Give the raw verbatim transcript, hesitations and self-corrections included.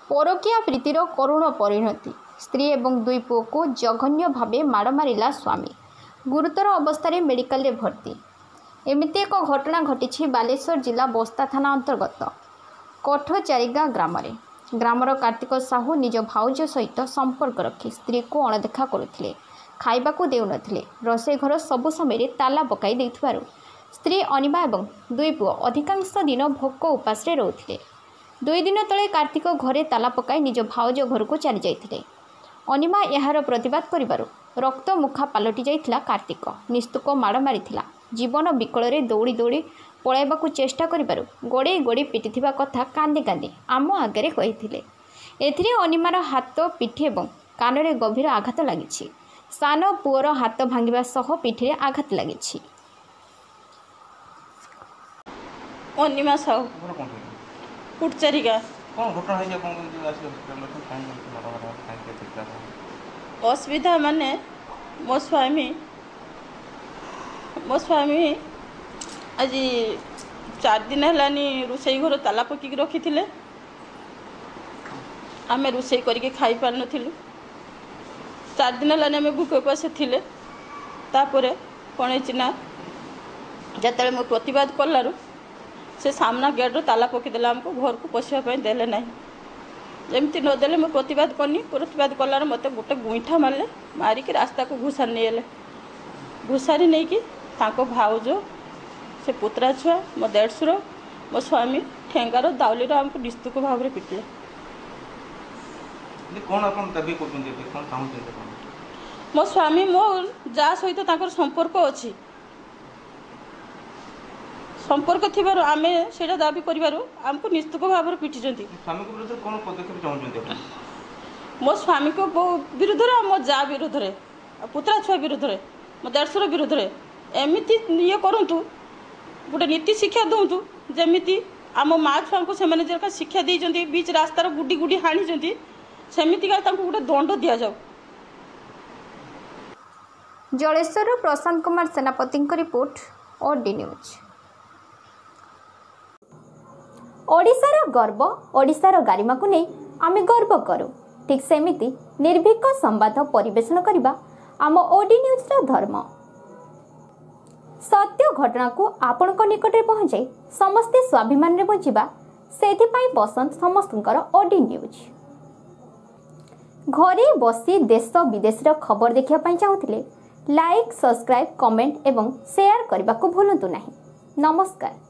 परकिया प्रीतिर करुण परिणति स्त्री एवं दुई पुओ को जघन्य भावे माड़ मारिला स्वामी गुरुतर अवस्था मेडिकल भर्ती। एमती एक घटना घटी बालेश्वर जिला बस्ता थाना अंतर्गत कठचारिगा ग्राम ग्रामर कार्तिक साहू निज भाउज सहित संपर्क रखी स्त्री को अणदेखा करुथिले, खाइबाकू देउनथिले, रोषेई घर सबु समय ताला पकाई देइथिबारु स्त्री अनिमा एवं दुई पुओ अधिकांश दिन भोक उपास रोते। दुई दिन तले कार्तिक घरे ताला पकाई निज भाउज घर को चली जाइथिले। अनिमा यार प्रतिवाद करिबारु रक्त मुखा पलटि जाइथिला। कार्तिक निस्तुक माड़ मारिथिला। जीवन विकल दौड़ी दौड़ी पलाइबाकू चेष्टा करिबारु गोड़े गोड़े पिटिथिबा कथा कांदे कांदे आम आगे कहिथिले। एथिरे अनिमार हाथ पिठी एवं कानरे गभीर आघात लागिछि। सान पुअर हाथ भांगिबा सह पिठिरे आघात लागिछि। अनिमा साहू कुटचारिका असुविधा माने मो स्वामी मो स्वामी आज चार दिन है रोषेई घर ताला पकिक रखी थे। आम रोषेई करके खाई पार नथिलु। चार दिन है आम भूख उपास थे। तापर कौन है जिते मो प्रतिवाद कलारू से सामना गेट्रु ताला पकईदेला। आमको घर को पशिया देले ना। जमती नदेले मो प्रतिवाद करनी। प्रतिवाद कलार मत गोटे गुईठा मारे मारिक रास्ता को घुसारी नहीं घुसारी नहीं कि भाउज से पुत्रा छुआ मो देढ़शुर मो स्वामी ठेंगार दाउलीर आमको निस्तुक भाव में पिटिले। मो स्वामी मो जा सहित ताकर संपर्क अच्छी संपर्क थिबारु आमे सेटा दाबी करिबारु आमको निस्तुक भाव में पिटिजंती। स्वामी को विरुद्ध कोन पदक्षेप चाहउछंती? मो स्वामी को विरुद्ध रे मो जा विरुद्ध रे पुत्रा छुआ विरुद्ध रे मो देढ़शुर विरुद्ध रे एमिति ये करंतु गोटे नीति शिक्षा दउतु जेमिति आम माँ छुआ को से जरा शिक्षा देइजंती बीच रास्तार गुडी गुडी हाणिजंती सेमिति का तांको गोटे दंड दिया जाऊ। जलेश्वर प्रशांत कुमार सेनापति रिपोर्ट ओडी न्यूज। ओडिशार गर्व ओडिशार गारिमा को नहीं आमे गर्व करूँ। ठीक सेमिति निर्भीक संवाद परिवेषण करने आम ओडी न्यूज रा धर्म। सत्य घटना को आपण निकट पहुँचाई समस्ते स्वाभिमान बंचा से पसंद समस्तଙ୍କର ओडी न्यूज। घरे बसी देश विदेश खबर देखा चाहूले लाइक सब्सक्राइब कमेंट एवं शेयर करने को भूलु नहीं। नमस्कार।